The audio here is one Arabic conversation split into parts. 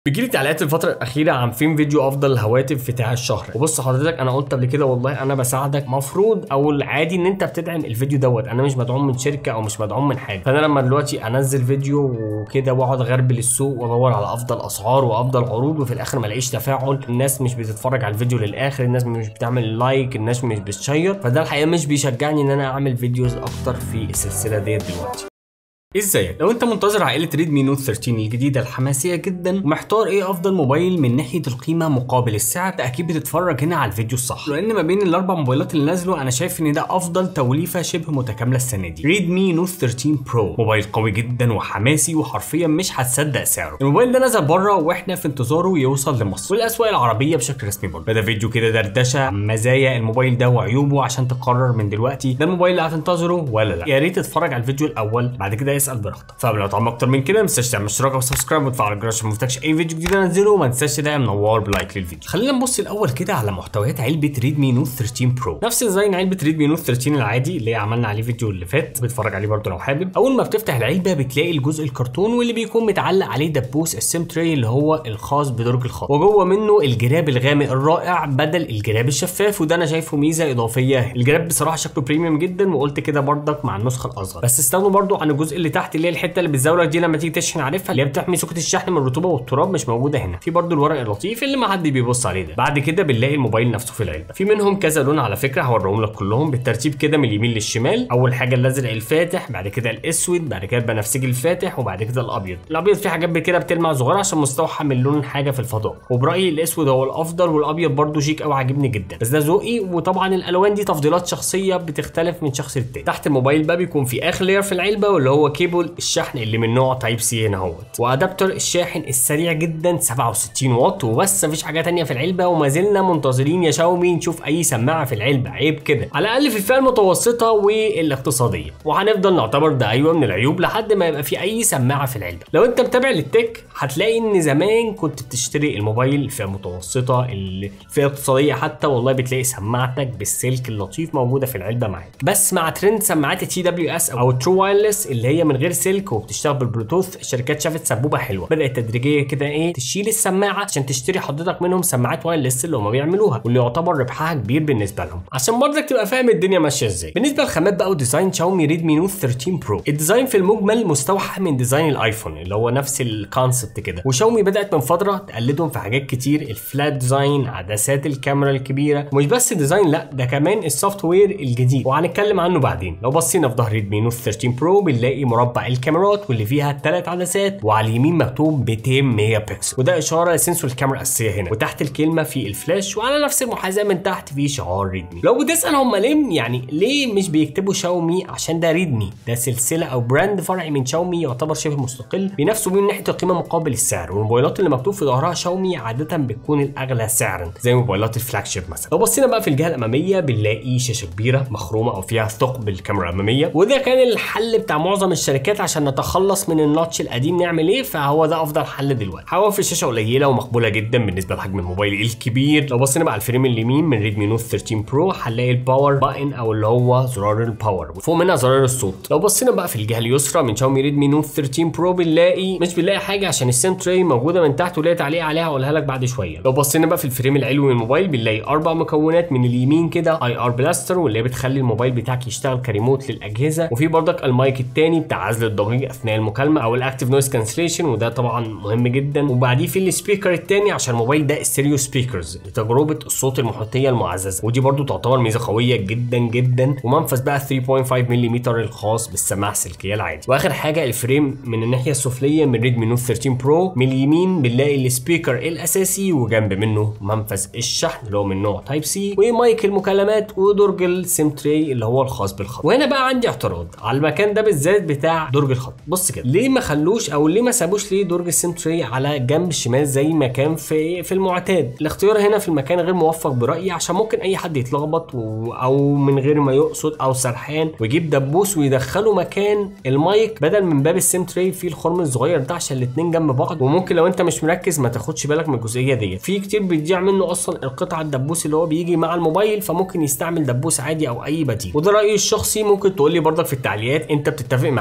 بيجيلي تعليقات الفترة الأخيرة عن فين فيديو أفضل الهواتف بتاع الشهر. وبص حضرتك، أنا قلت قبل كده والله أنا بساعدك، مفروض أو العادي إن أنت بتدعم الفيديو دوت. أنا مش مدعوم من شركة أو مش مدعوم من حاجة، فأنا لما دلوقتي أنزل فيديو وكده وأقعد أغربل السوق وأدور على أفضل أسعار وأفضل عروض وفي الآخر ما الاقيش تفاعل، الناس مش بتتفرج على الفيديو للآخر، الناس مش بتعمل لايك، الناس مش بتشير، فده الحقيقة مش بيشجعني إن أنا أعمل فيديوز أكتر في السلسلة ديت دلوقتي. ازيك؟ لو انت منتظر عائله ريدمي نوت 13 الجديده الحماسيه جدا ومحتار ايه افضل موبايل من ناحيه القيمه مقابل السعر، اكيد بتتفرج هنا على الفيديو الصح، لان ما بين الاربع موبايلات اللي نازلوا انا شايف ان ده افضل توليفه شبه متكامله السنه دي. ريدمي نوت 13 برو موبايل قوي جدا وحماسي وحرفيا مش هتصدق سعره. الموبايل ده نزل بره واحنا في انتظاره يوصل لمصر والاسواق العربيه بشكل رسمي برضه. فده فيديو كده دردشه عن مزايا الموبايل ده وعيوبه عشان تقرر من دلوقتي ده الموبايل اللي هتنتظره ولا لا. يا ريت تتفرج على الفيديو الاول بعد كده اسال براحتك. لو طعم اكتر من كده ما تنساش تعمل اشتراك وسبسكرايب وتفعل الجرس عشان ما يفوتكش اي فيديو جديد انزله، وما تنساش تدعم نوار بلايك للفيديو. خلينا نبص الاول كده على محتويات علبه ريدمي نوت 13 برو. نفس ديزاين علبه ريدمي نوت 13 العادي اللي عملنا عليه فيديو اللي فات، بتفرج عليه برده لو حابب. اول ما بتفتح العلبه بتلاقي الجزء الكرتون واللي بيكون متعلق عليه دبوس السيم تري اللي هو الخاص بدرج الخط، وجوه منه الجراب الغامق الرائع بدل الجراب الشفاف، وده انا شايفه ميزه اضافيه. الجراب بصراحه شكله بريميوم جدا، وقلت كده برضك مع النسخه الاصغر، بس استغنوا برده عن الجزء اللي تحت اللي هي الحته اللي بتزاولك دي لما تيجي تشحن، عارفها اللي هي بتحمي سوكت الشحن من الرطوبه والتراب، مش موجوده هنا. في برده الورق اللطيف اللي ما حد بيبص عليه ده. بعد كده بنلاقي الموبايل نفسه في العلبه، في منهم كذا لون على فكره، هوريهم لك كلهم بالترتيب كده من اليمين للشمال. اول حاجه الازرق الفاتح، بعد كده الاسود، بعد كده البنفسجي الفاتح، وبعد كده الابيض. الابيض فيه حاجات كده بتلمع صغيره عشان مستوحى من لون حاجه في الفضاء، وبرايي الاسود هو الافضل، والابيض برده شيك قوي عاجبني جدا، بس ده ذوقي، وطبعا الالوان دي تفضيلات شخصيه بتختلف من شخص للتاني. تحت الموبايل بقى بيكون في اخر لير في العلبه واللي هو كيبل الشحن اللي من نوع تايب سي هنا اهوت، وادابتر الشاحن السريع جدا 67 واط، وبس مفيش حاجه ثانيه في العلبه. وما زلنا منتظرين يا شاومي نشوف اي سماعه في العلبه، عيب كده، على الاقل في الفئه المتوسطه والاقتصاديه، وهنفضل نعتبر ده ايوه من العيوب لحد ما يبقى في اي سماعه في العلبه. لو انت متابع للتك هتلاقي ان زمان كنت بتشتري الموبايل الفئه المتوسطه، الفئه الاقتصاديه حتى، والله بتلاقي سماعتك بالسلك اللطيف موجوده في العلبه معاك. بس مع ترند سماعات التي دبليو اس او ترو وايرلس اللي هي من غير سلك وبتشتغل بالبلوتوث، الشركات شافت سبوبه حلوه، بدات تدريجيا كده ايه تشيل السماعه عشان تشتري حضرتك منهم سماعات وايرلس اللي هم بيعملوها، واللي يعتبر ربحها كبير بالنسبه لهم، عشان برضك تبقى فاهم الدنيا ماشيه ازاي. بالنسبه للخامات بقى وديزاين شاومي ريدمي نوت 13 برو، الديزاين في المجمل مستوحى من ديزاين الايفون اللي هو نفس الكونسبت كده، وشاومي بدات من فتره تقلدهم في حاجات كتير، الفلات ديزاين، عدسات الكاميرا الكبيره، ومش بس الديزاين لا ده كمان السوفت وير الجديد وهنتكلم عنه بعدين. لو بصينا في ظهر ريدمي نوت 13 برو بنلاقي مربع الكاميرات واللي فيها 3 عدسات، وعلى اليمين مكتوب 200 ميجا بكسل، وده اشاره لسنسور الكاميرا الاساسيه هنا، وتحت الكلمه في الفلاش، وعلى نفس المحاذاه من تحت في شعار ريدمي. لو بتسال هم ليه مش بيكتبوا شاومي؟ عشان ده ريدمي، ده سلسله او براند فرعي من شاومي يعتبر شبه مستقل، بينافسوا بيه من ناحيه القيمه مقابل السعر، والموبايلات اللي مكتوب في ظهرها شاومي عاده بتكون الاغلى سعرا زي موبايلات الفلاج شيب مثلا. لو بصينا بقى في الجهه الاماميه بنلاقي شاشه كبيره مخرومه او فيها ثقب الكاميرا الاماميه، وده كان الحل بتاع معظم الشركات عشان نتخلص من النوتش القديم. نعمل ايه؟ فهو ده افضل حل دلوقتي. حواف الشاشه قليله ومقبوله جدا بالنسبه لحجم الموبايل الكبير. لو بصينا بقى على الفريم اليمين من ريدمي نوت 13 برو هنلاقي الباور بutton او اللي هو زرار الباور، وفوق منها زرار الصوت. لو بصينا بقى في الجهه اليسرى من شاومي ريدمي نوت 13 برو مش بنلاقي حاجه عشان السيم تري موجوده من تحت وليها تعليق عليها هقولها لك بعد شويه. لو بصينا بقى في الفريم العلوي من الموبايل بنلاقي 4 مكونات، من اليمين كده اي ار بلاستر واللي هي بتخلي الموبايل بتاعك يشتغل كريموت للاجهزه، وفي برضك المايك الثاني بتاع عزل الضجيج اثناء المكالمه او الاكتيف نويز كانسليشن، وده طبعا مهم جدا، وبعديه في السبيكر الثاني عشان الموبايل ده ستيريو سبيكرز لتجربه الصوت المحيطيه المعززه، ودي برضو تعتبر ميزه قويه جدا جدا، ومنفذ بقى 3.5 ملم الخاص بالسماعه السلكيه العادي. واخر حاجه الفريم من الناحيه السفليه من ريدمي نوت 13 برو من اليمين بنلاقي السبيكر الاساسي، وجنب منه منفذ الشحن اللي هو من نوع تايب سي، ومايك المكالمات، ودرج السيم تري اللي هو الخاص بالخط. وهنا بقى عندي اعتراض على المكان ده بالذات بتاع درج الخط. بص كده، ليه ما خلوش او ليه ما سابوش ليه درج السيم تري على جنب الشمال زي ما كان في المعتاد؟ الاختيار هنا في المكان غير موفق برايي، عشان ممكن اي حد يتلخبط او من غير ما يقصد او سرحان ويجيب دبوس ويدخله مكان المايك بدل من باب السيم تري في الخرم الصغير ده، عشان الاثنين جنب بعض، وممكن لو انت مش مركز ما تاخدش بالك من الجزئيه دي. في كتير بيضيع منه اصلا القطعه الدبوس اللي هو بيجي مع الموبايل، فممكن يستعمل دبوس عادي او اي بديل، وده رايي الشخصي. ممكن تقول لي برضك في التعليقات انت بتتفق معايا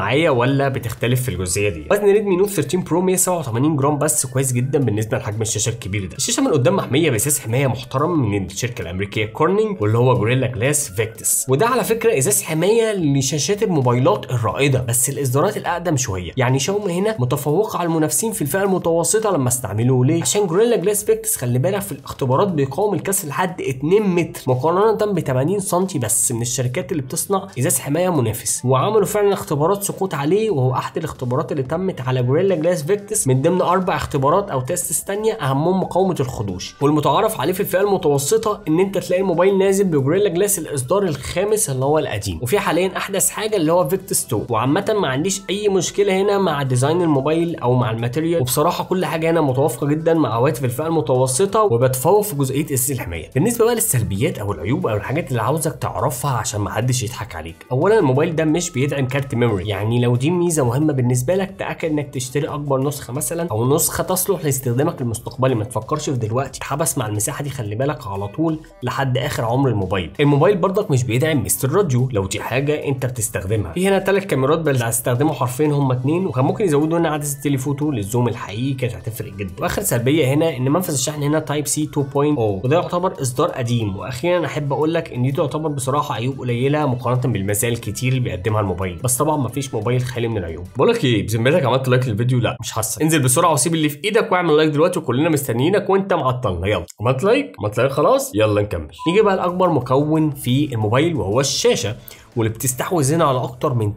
معايا ولا بتختلف في الجزئيه دي؟ وزن ريدمي نوت 13 برو 187 جرام بس، كويس جدا بالنسبه لحجم الشاشه الكبير ده. الشاشه من قدام محميه باساس حمايه محترم من الشركه الامريكيه كورنينج واللي هو جوريلا جلاس فيكتس، وده على فكره ازاز حمايه لشاشات الموبايلات الرائده بس الاصدارات الاقدم شويه. يعني شاومي هنا متفوقه على المنافسين في الفئه المتوسطه لما استعملوه. ليه؟ عشان جوريلا جلاس فيكتس خلي بالك في الاختبارات بيقاوم الكسر لحد 2 متر مقارنه ب 80 سم بس من الشركات اللي بتصنع ازاز حمايه منافس، وعملوا فعلا اختبارات سقوط عليه، وهو احد الاختبارات اللي تمت على جوريلا جلاس فيكتس من ضمن 4 اختبارات او تيستس ثانيه اهمهم مقاومه الخدوش. والمتعارف عليه في الفئه المتوسطه ان انت تلاقي الموبايل نازل بجوريلا جلاس الاصدار الخامس اللي هو القديم، وفي حاليا احدث حاجه اللي هو فيكتس 2. وعامه ما عنديش اي مشكله هنا مع ديزاين الموبايل او مع الماتيريال، وبصراحه كل حاجه هنا متوافقه جدا مع هواتف الفئه المتوسطه، وبتفوق في جزئيه ازاز الحمايه. بالنسبه بقى للسلبيات او العيوب او الحاجات اللي عاوزك تعرفها عشان ما حدش يضحك عليك. اولا الموبايل ده مش بيدعم كارت ميموري، يعني لو دي ميزه مهمه بالنسبه لك تاكد انك تشتري اكبر نسخه مثلا او نسخه تصلح لاستخدامك المستقبلي، ما تفكرش في دلوقتي تحبس مع المساحه دي، خلي بالك على طول لحد اخر عمر الموبايل. الموبايل برضك مش بيدعم ميزه الراديو لو دي حاجه انت بتستخدمها. في هنا 3 كاميرات بس هستخدمه حرفيا هم 2، وكان ممكن يزودوا هنا عدسه التليفوتو للزوم الحقيقي، كانت هتفرق جدا. واخر سلبيه هنا ان منفذ الشحن هنا تايب سي 2.0 وده يعتبر اصدار قديم. واخيرا احب اقول لك ان دي تعتبر بصراحه عيوب قليله مقارنه بالمزايا الكتير اللي بيقدمها الموبايل، بس طبعا مفيش موبايل خالي من العيوب. بقول لك ايه، بذمتك عملت لايك للفيديو؟ لا مش حاسس. انزل بسرعه وسيب اللي في ايدك واعمل لايك دلوقتي، وكلنا مستنيينك وانت معطلنا. يلا عملت لايك خلاص، يلا نكمل. نيجي بقى لاكبر مكون في الموبايل وهو الشاشه، واللي بتستحوذ هنا على اكتر من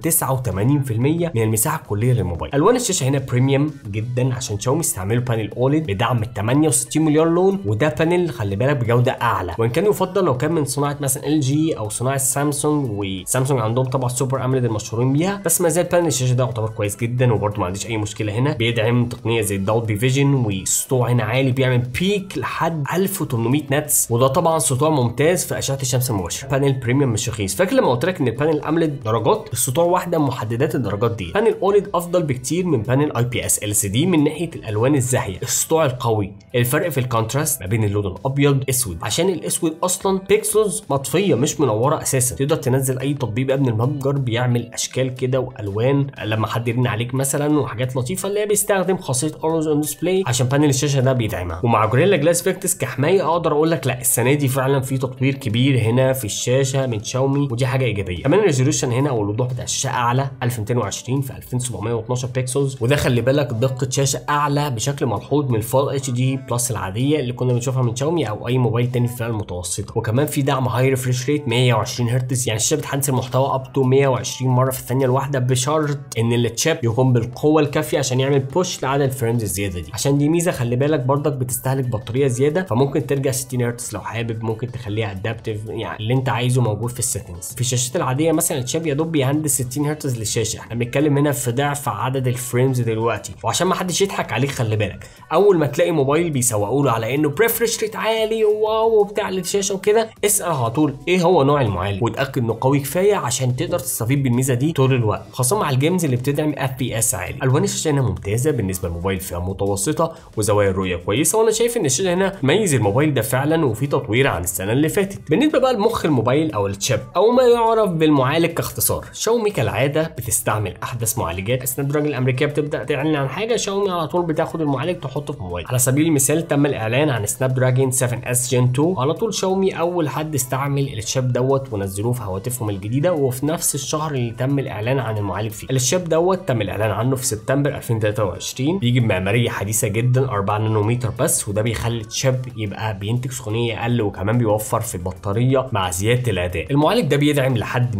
89% من المساحه الكليه للموبايل. الوان الشاشه هنا بريميوم جدا عشان شاومي استعملوا بانل اوليد بدعم 68 مليار لون، وده بانل خلي بالك بجوده اعلى، وان كان يفضل لو كان من صناعه مثلا ال جي او صناعه سامسونج، وسامسونج عندهم طبعا سوبر اموليد المشهورين بيها، بس ما زال بانل الشاشه ده يعتبر كويس جدا، وبرده ما عنديش اي مشكله هنا. بيدعم تقنيه زي الدولبي فيجن، وسطوع هنا عالي بيعمل بيك لحد 1800 نتس، وده طبعا سطوع ممتاز في اشعه الشمس المباشره. بانل بريميوم مش رخيص. فاكر لما قلت لك ان البانل اموليد درجات، السطوع واحده من محددات الدرجات دي. بانل اوليد افضل بكتير من بانل اي بي اس ال سي دي من ناحيه الالوان الزاهيه، السطوع القوي، الفرق في الكونتراست ما بين اللون الابيض اسود، عشان الاسود اصلا بيكسلز مطفيه مش منوره اساسا. تقدر تنزل اي تطبيق قبل المتجر بيعمل اشكال كده والوان لما حد يرن عليك مثلا، وحاجات لطيفه اللي هي بيستخدم خاصيه اولويز اون ديسبلاي عشان بانل الشاشه ده بيدعمها. ومع جوريلا جلاس فيكتس كحمايه اقدر اقول لك لا، السنه دي فعلا في تطوير كبير هنا في الشاشه من شاومي، ودي حاجه ايجابيه. كمان الريزولوشن هنا او الوضوح بتاع الشاشه اعلى 1220 في 2712 بيكسلز، وده خلي بالك دقه شاشه اعلى بشكل ملحوظ من الفول اتش دي بلس العاديه اللي كنا بنشوفها من شاومي او اي موبايل تاني في الفئه المتوسطه. وكمان في دعم هاي ريفريش ريت 120 هرتز، يعني الشاشه بتحدث المحتوى اب تو 120 مره في الثانيه الواحده، بشرط ان التشيب يكون بالقوه الكافيه عشان يعمل بوش لعدد الفريمز الزياده دي، عشان دي ميزه خلي بالك برضك بتستهلك بطاريه زياده، فممكن ترجع 60 هرتز لو حابب، ممكن تخليها ادابتيف، يعني اللي انت عايزه موجود في السيتنجز. في الشاشات العاديه مثلا التشيب يا دوب بيهندس 60 هرتز للشاشه، احنا بنتكلم هنا في ضعف عدد الفريمز دلوقتي. وعشان ما حدش يضحك عليك خلي بالك، اول ما تلاقي موبايل بيسوقوا له على انه بريفريش ريت عالي واو وبتاع للشاشه وكده، اسال على طول ايه هو نوع المعالج، وتاكد انه قوي كفايه عشان تقدر تستفيد بالميزه دي طول الوقت، خاصه مع الجيمز اللي بتدعم اف بي اس عالي. الوان الشاشه هنا ممتازه بالنسبه للموبايل، فيها متوسطه وزوايا الرؤيه كويسه، وانا شايف ان الشاشه هنا ميز الموبايل ده فعلا، وفي تطوير عن السنه اللي فاتت. بالنسبه بقى لمخ الموبايل او التشيب او ما يعرف بالمعالج كاختصار، شاومي كالعاده بتستعمل احدث معالجات. سناب دراجون الامريكيه بتبدا تعلن عن حاجه، شاومي على طول بتاخد المعالج تحطه في الموبايل. على سبيل المثال تم الاعلان عن سناب دراجون 7 اس جين 2، على طول شاومي اول حد استعمل الشيب دوت ونزلوه في هواتفهم الجديده، وفي نفس الشهر اللي تم الاعلان عن المعالج فيه. الشيب دوت تم الاعلان عنه في سبتمبر 2023، بيجي بمعماريه حديثه جدا 4 نانومتر بس، وده بيخلي الشيب يبقى بينتج سخونيه اقل، وكمان بيوفر في البطاريه مع زياده الاداء. المعالج ده بيدعم لحد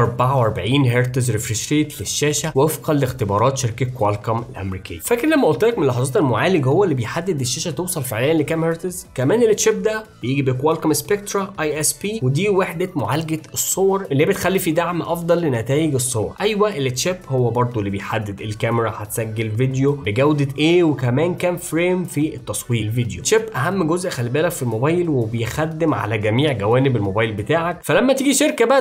144 هرتز ريفريش ريت للشاشه وفقا لاختبارات شركه كوالكوم الامريكيه. فاكر لما قلت لك من لحظات المعالج هو اللي بيحدد الشاشه توصل فعليا لكام هرتز؟ كمان التشيب ده بيجي بكوالكوم سبيكترا اي اس بي، ودي وحده معالجه الصور اللي بتخلي في دعم افضل لنتائج الصور. ايوه التشيب هو برضو اللي بيحدد الكاميرا هتسجل فيديو بجوده ايه، وكمان كام فريم في التصوير الفيديو. تشيب اهم جزء خلي بالك في الموبايل، وبيخدم على جميع جوانب الموبايل بتاعك. فلما تيجي شركه بقى تقول لك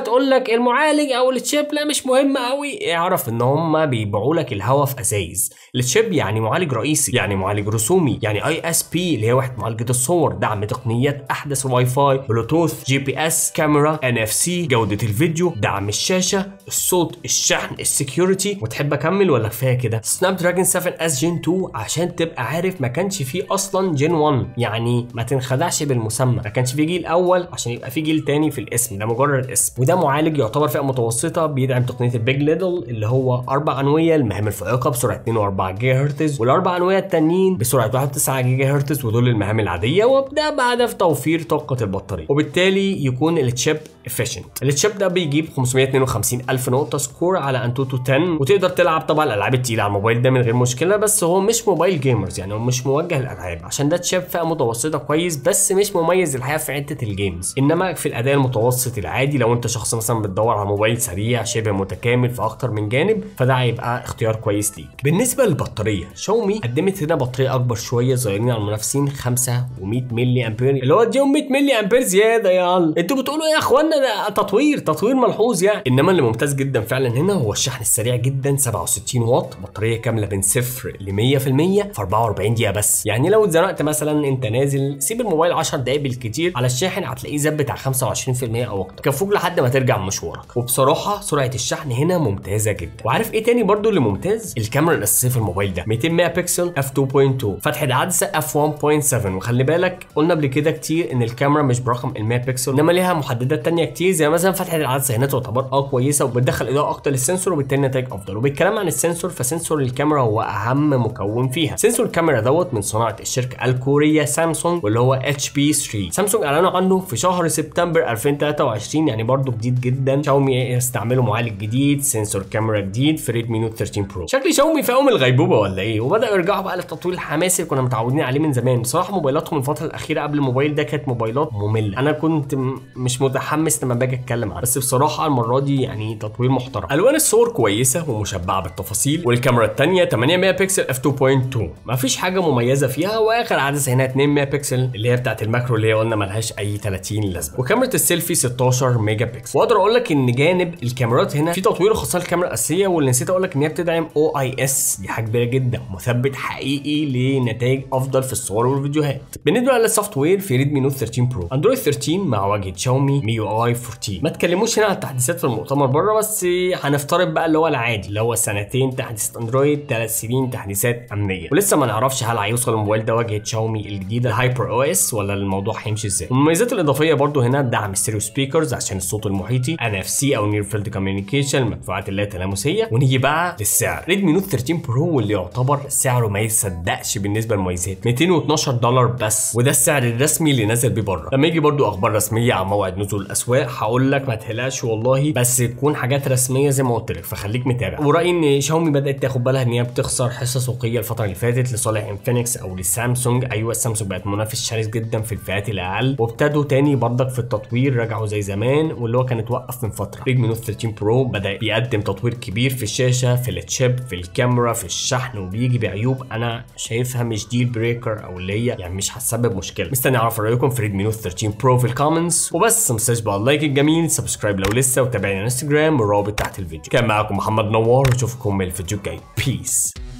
لك المعالج او التشيب لا مش مهم قوي، اعرف ان هم بيبيعوا لك الهوا في ازايز. التشيب يعني معالج رئيسي، يعني معالج رسومي، يعني ISP اللي هي وحده معالجه الصور، دعم تقنيات احدث واي فاي، بلوتوث، GPS، كاميرا، NFC، جوده الفيديو، دعم الشاشه، الصوت، الشحن، السكيورتي. وتحب اكمل ولا كفايه كده؟ سناب دراجون 7S Gen 2 عشان تبقى عارف ما كانش فيه اصلا Gen 1، يعني ما تنخدعش بالمسمى، ما كانش فيه جيل اول عشان يبقى فيه جيل تاني في الاسم، ده مجرد اسم. وده معالج يعتبر فئه متوسطه، بيدعم تقنيه البيج ليدل اللي هو 4 انويه المهام الفائقه بسرعه 2.4 جيجا هرتز، والاربع انويه التانيين بسرعه 1.9 جيجا هرتز، ودول المهام العاديه، وده بهدف توفير طاقه البطاريه، وبالتالي يكون التشيب efficient. التشيب ده بيجيب 552,000 نقطه سكور على انتوتو 10، وتقدر تلعب طبعا الالعاب التقيله على الموبايل ده من غير مشكله. بس هو مش موبايل جيمرز، يعني هو مش موجه للالعاب، عشان ده تشيب فئه متوسطه كويس، بس مش مميز الحقيقه في حته الجيمز، انما في الاداء المتوسط العادي. لو انت شخص مثلا بتدور على موبايل سريع شبه متكامل في اكتر من جانب، فده هيبقى اختيار كويس ليك. بالنسبه للبطاريه، شاومي قدمت هنا بطاريه اكبر شويه، صغيرين على المنافسين، 5 و100 ملي امبير، اللي هو اديهم 100 ملي امبير زياده. يلا انتوا بتقولوا ايه يا اخوانا؟ ده تطوير ملحوظ يعني. انما اللي ممتاز جدا فعلا هنا هو الشحن السريع جدا، 67 واط، بطاريه كامله من 0 ل 100% في 44 دقيقه بس. يعني لو اتزنقت مثلا انت نازل، سيب الموبايل 10 دقايق بالكتير على الشاحن، هتلاقيه زاد بتاع 25% او اكتر، كفوق لحد ما ترجع من مشوارك. وبصراحه سرعه الشحن هنا ممتازه جدا. وعارف ايه تاني برضو اللي ممتاز؟ الكاميرا الاساسيه في الموبايل ده 200 ميجا بكسل f2.2، فتح العدسه f1.7. وخلي بالك قلنا قبل كده كتير ان الكاميرا مش برقم الميجا بكسل، انما ليها محددات تانية كتير، زي مثلا فتحه العدسه هنا تعتبر كويسه، وبتدخل اضاءه اكتر للسنسور، وبالتالي نتائج افضل. وبالكلام عن السنسور، فسنسور الكاميرا هو اهم مكون فيها. سنسور الكاميرا دوت من صناعه الشركه الكوريه سامسونج، واللي هو HP3. سامسونج اعلنوا عنه في شهر سبتمبر 2023، يعني برضو جديد جدا. شاومي يستعملوا معالج جديد، سنسور كاميرا جديد في ريدمي نوت 13 برو. شكل شاومي في يوم الغيبوبه ولا ايه؟ وبداوا يرجعوا بقى للتطوير الحماسي اللي كنا متعودين عليه من زمان. بصراحه موبايلاتهم الفتره الاخيره قبل الموبايل ده كانت موبايلات ممله، انا كنت مش متحمس لما باجي اتكلم عنها، بس بصراحه المره دي يعني تطوير محترم. الوان الصور كويسه ومشبعه بالتفاصيل، والكاميرا الثانيه 8 ميجا بكسل f2.2، مفيش حاجه مميزه فيها. واخر عدسه هنا 2 ميجا بكسل اللي هي بتاعت الماكرو، اللي هي قلنا ملهاش اي 30 لازمه. وكاميرا السيلفي 16 ميجا بكسل. واقدر اقول لك ان جانب الكاميرات هنا في تطوير، خاصه الكاميرا الاساسيه، واللي نسيت اقول لك ان هي بتدعم OIS، دي حاجه كبيره جدا، مثبت حقيقي لنتائج افضل في الصور والفيديوهات. بالنسبه للسوفت وير، في ريدمي نوت 13 برو اندرويد 13 مع واجهه شاومي MIUI 14. ما تكلموش هنا عن التحديثات في المؤتمر بره، بس هنفترض بقى اللي هو العادي، اللي هو سنتين تحديث اندرويد، 3 سنين تحديثات امنيه. ولسه ما نعرفش هل هيوصل الموبايل ده واجهه شاومي الجديده الهايبر OS ولا الموضوع هيمشي ازاي. المميزات الاضافيه برضو هنا دعم ستيريو سبيكرز عشان الصوت المحيطي، NFC او نير فيلد كوميونيكيشن، المدفوعات اللا تلامسيه. ونيجي بقى للسعر، ريدمي نوت 13 برو واللي يعتبر سعره ما يصدقش بالنسبه للمميزات، $212 بس، وده السعر الرسمي اللي نزل بيه بره. لما يجي برضو اخبار رسميه عن موعد نزول الاسواق هقول لك ما تقلقش والله، بس تكون حاجات رسميه زي ما قلت لك، فخليك متابع. ورايي ان شاومي بدات تاخد بالها ان هي بتخسر حصه سوقيه الفتره اللي فاتت لصالح انفينكس او لسامسونج. ايوه سامسونج بقت منافس شرس جدا في الفئات الاقل، وابتدوا تاني برضك في التطوير، رجعوا زي زمان واللي هو كان اتوقف من فتره. ريدمي نوت 13 برو بدا بيقدم تطوير كبير في الشاشه، في التشيب، في الكاميرا، في الشحن، وبيجي بعيوب انا شايفها مش ديل بريكر، او اللي هي يعني مش هتسبب مشكله. مستني اعرف رايكم في ريدمي نوت 13 برو في الكومنتس. وبس، ما تنساش بقى اللايك الجميل، سبسكرايب لو لسه، وتابعني على انستجرام، والرابط تحت الفيديو. كان معاكم محمد نوار، واشوفكم الفيديو الجاي. بيس.